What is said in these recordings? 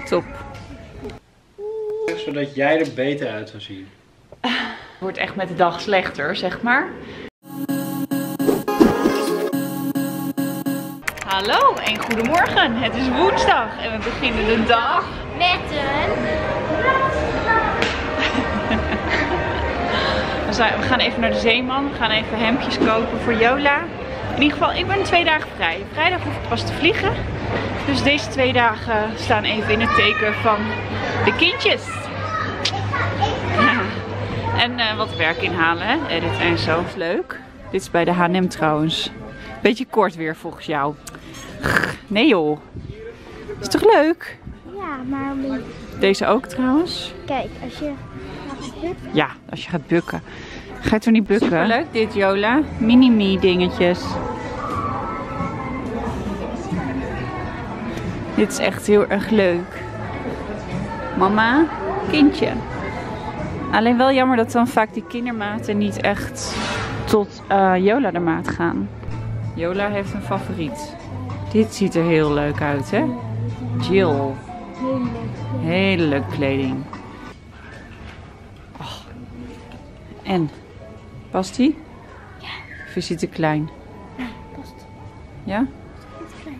Top. Zodat jij er beter uit zou zien. Het wordt echt met de dag slechter, zeg maar. Hallo en goedemorgen. Het is woensdag en we beginnen de dag met een... We gaan even naar de Zeeman. We gaan even hemdjes kopen voor Jola. In ieder geval, ik ben 2 dagen vrij. Vrijdag hoef ik pas te vliegen. Dus deze 2 dagen staan even in het teken van de kindjes. En wat werk inhalen, hè? Edit en zo. Dat is leuk. Dit is bij de H&M trouwens. Beetje kort weer volgens jou. Nee joh. Is toch leuk? Ja, maar... Deze ook trouwens. Kijk, als je gaat bukken. Ja, als je gaat bukken. Ga je toch niet bukken? Superleuk dit, Jola. Mini-me dingetjes. Dit is echt heel erg leuk. Mama, kindje. Alleen wel jammer dat dan vaak die kindermaten niet echt tot Jola de maat gaan. Jola heeft een favoriet. Dit ziet er heel leuk uit, hè? Jill. Hele leuke kleding. Oh. En? Past die? Ja. Of is die te klein? Nee, past. Ja? Niet klein.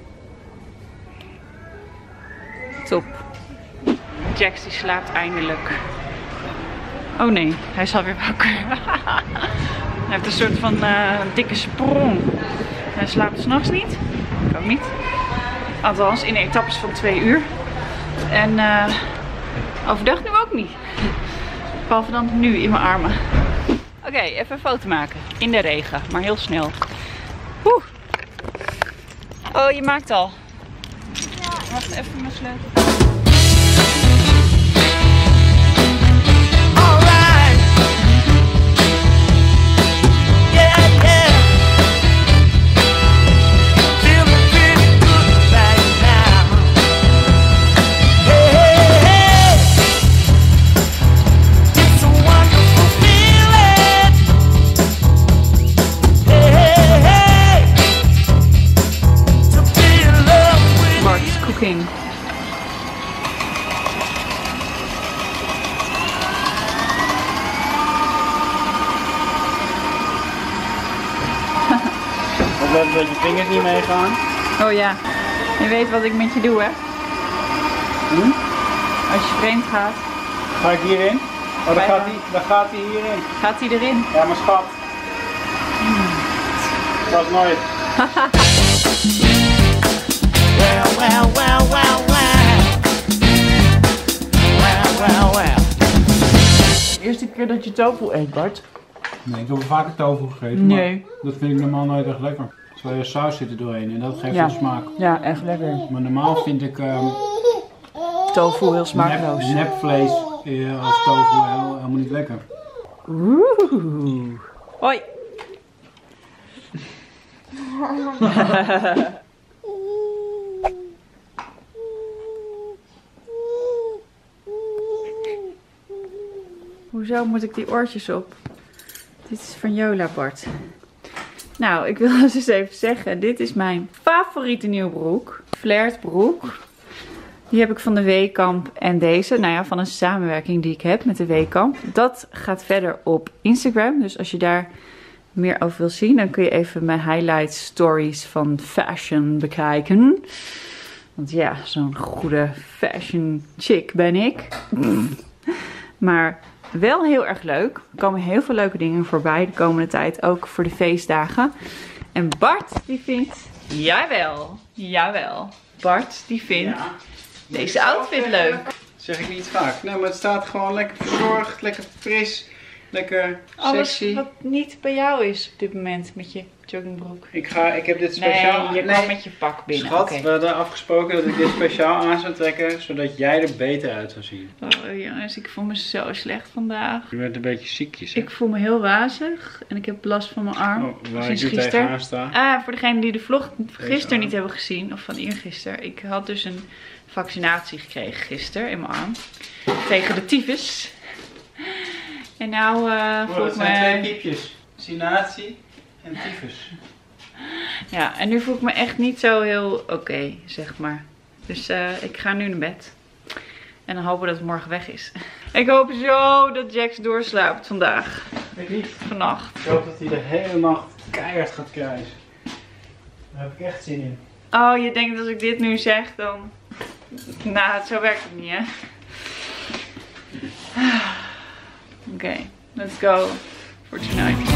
Top. Jax die slaapt eindelijk. Oh nee, hij is alweer wakker. Hij heeft een soort van dikke sprong. Hij slaapt 's nachts niet. Ik ook niet. Althans in etappes van 2 uur. En overdag nu ook niet. Behalve dan nu in mijn armen. Oké, even een foto maken. In de regen, maar heel snel. Oeh. Oh, je maakt al. Ja. Wacht even mijn sleutel. Opletten dat je vingers niet meegaan. Oh ja, je weet wat ik met je doe, hè? Hm? Als je vreemd gaat. Ga ik hierin? Oh, dan gaat hij hierin. Gaat hij erin? Ja, maar schat. Dat nooit. Eerste keer dat je tofu eet, Bart. Nee, ik heb vaker tofu gegeten. Nee. Maar dat vind ik normaal nooit echt lekker. Terwijl je saus zit er doorheen en dat geeft Ja. een smaak. Ja, echt lekker. Maar normaal vind ik Tofu heel smakeloos. nepvlees als tofu helemaal niet lekker. Oeh. Hoi. Hoezo moet ik die oortjes op? Dit is van Jola, Bart. Nou, ik wil dus eens even zeggen. Dit is mijn favoriete nieuwe broek. Flared broek. Die heb ik van de Weekamp en deze. Nou ja, van een samenwerking die ik heb met de Weekamp. Dat gaat verder op Instagram. Dus als je daar meer over wil zien, dan kun je even mijn highlight stories van fashion bekijken. Want ja, zo'n goede fashion chick ben ik. Maar wel heel erg leuk. Er komen heel veel leuke dingen voorbij de komende tijd. Ook voor de feestdagen. En Bart die vindt... Jawel. Jawel. Bart die vindt deze outfit leuk. Dat zeg ik niet vaak. Nee, maar het staat gewoon lekker verzorgd. Lekker fris. Lekker sexy. Alles wat niet bij jou is op dit moment met je joggingbroek. Ik heb dit speciaal... Nee, je kwam met je pak binnen. Schat, Okay. we hadden afgesproken dat ik dit speciaal aan zou trekken, zodat jij er beter uit zou zien. Oh jongens, ik voel me zo slecht vandaag. Je bent een beetje ziekjes, hè? Ik voel me heel wazig en ik heb last van mijn arm. Waar sinds ik nu gisteren. tegenaan sta. Ah, voor degenen die de vlog gisteren arm. niet hebben gezien, of van eergisteren. Ik had dus een vaccinatie gekregen gisteren in mijn arm. Tegen de tyfus. En nou voel dat ik zijn me... 2 piepjes. Vaccinatie en tyfus. Ja, en nu voel ik me echt niet zo heel oké, zeg maar. Dus ik ga nu naar bed. En dan hopen we dat het morgen weg is. Ik hoop zo dat Jax doorslaapt vandaag. Ik niet. Vannacht. Ik hoop dat hij de hele nacht keihard gaat krijgen. Daar heb ik echt zin in. Oh, je denkt dat als ik dit nu zeg, dan... Nou, zo werkt het niet, hè? Oké, let's go for tonight.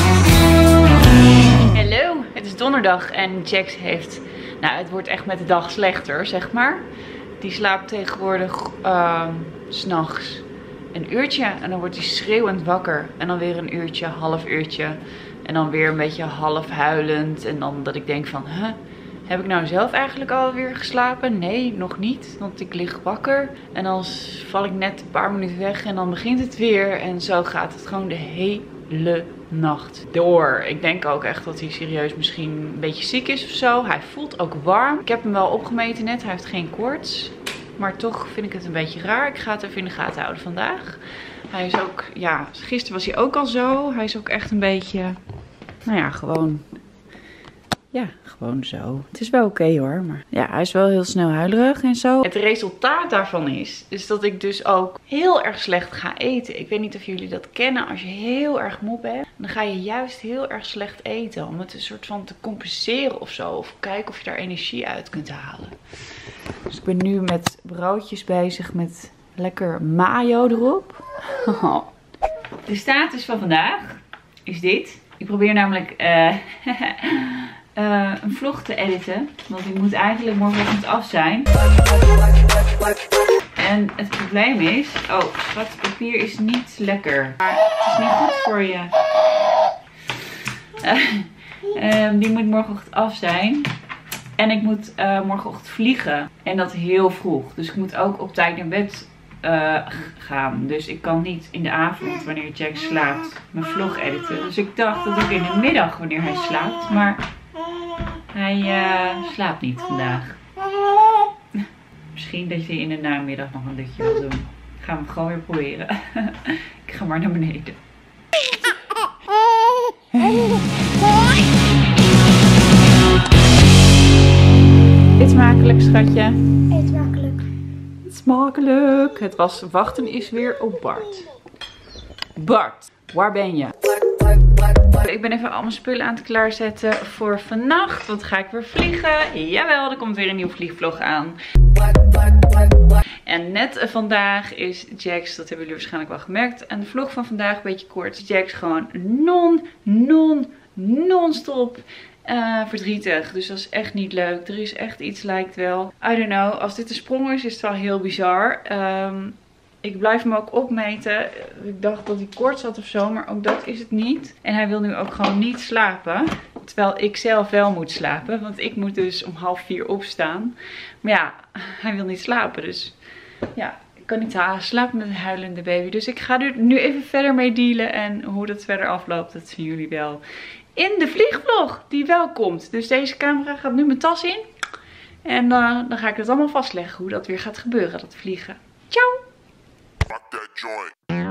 Hallo, het is donderdag en Jax heeft... Nou, het wordt echt met de dag slechter, zeg maar. Die slaapt tegenwoordig 's nachts een uurtje en dan wordt hij schreeuwend wakker. En dan weer een uurtje, half uurtje. En dan weer een beetje half huilend. En dan dat ik denk van, heb ik nou zelf eigenlijk alweer geslapen? Nee, nog niet, want ik lig wakker. En dan val ik net een paar minuten weg en dan begint het weer. En zo gaat het gewoon de hele nacht door. Ik denk ook echt dat hij serieus misschien een beetje ziek is of zo. Hij voelt ook warm. Ik heb hem wel opgemeten net, hij heeft geen koorts. Maar toch vind ik het een beetje raar. Ik ga het even in de gaten houden vandaag. Hij is ook, ja, gisteren was hij ook al zo. Hij is ook echt een beetje, nou ja, gewoon... Ja, gewoon zo. Het is wel oké hoor, maar ja, hij is wel heel snel huilerig en zo. Het resultaat daarvan is dat ik dus ook heel erg slecht ga eten. Ik weet niet of jullie dat kennen. Als je heel erg moe bent, dan ga je juist heel erg slecht eten. Om het een soort van te compenseren of zo. Of kijken of je daar energie uit kunt halen. Dus ik ben nu met broodjes bezig met lekker mayo erop. De status van vandaag is dit. Ik probeer namelijk... een vlog te editen. Want die moet eigenlijk morgenochtend af zijn. En het probleem is... Oh, schat, papier is niet lekker. Maar het is niet goed voor je. Die moet morgenochtend af zijn. En ik moet morgenochtend vliegen. En dat heel vroeg. Dus ik moet ook op tijd naar bed gaan. Dus ik kan niet in de avond, wanneer Jax slaapt, mijn vlog editen. Dus ik dacht dat ik in de middag, wanneer hij slaapt. Maar... Hij slaapt niet vandaag. Misschien dat hij in de namiddag nog een dutje wil doen. Gaan we gewoon weer proberen. Ik ga maar naar beneden. Eet smakelijk, schatje. Eet smakelijk. Eet smakelijk. Het was wachten is weer op Bart. Bart, waar ben je? Ik ben even al mijn spullen aan het klaarzetten voor vannacht. Want ga ik weer vliegen. Jawel, er komt weer een nieuwe vliegvlog aan. En net vandaag is Jax, dat hebben jullie waarschijnlijk wel gemerkt. En de vlog van vandaag een beetje kort. Jax gewoon non-stop verdrietig. Dus dat is echt niet leuk. Er is echt iets, lijkt wel. I don't know. Als dit een sprong is het wel heel bizar. Ik blijf hem ook opmeten. Ik dacht dat hij koorts had of zo, maar ook dat is het niet. En hij wil nu ook gewoon niet slapen. Terwijl ik zelf wel moet slapen. Want ik moet dus om 3:30 opstaan. Maar ja, hij wil niet slapen. Dus ja, ik kan niet slapen met een huilende baby. Dus ik ga er nu even verder mee dealen. En hoe dat verder afloopt, dat zien jullie wel in de vliegvlog die wel komt. Dus deze camera gaat nu mijn tas in. En dan ga ik het allemaal vastleggen hoe dat weer gaat gebeuren, dat vliegen. Ciao! Rock that joint.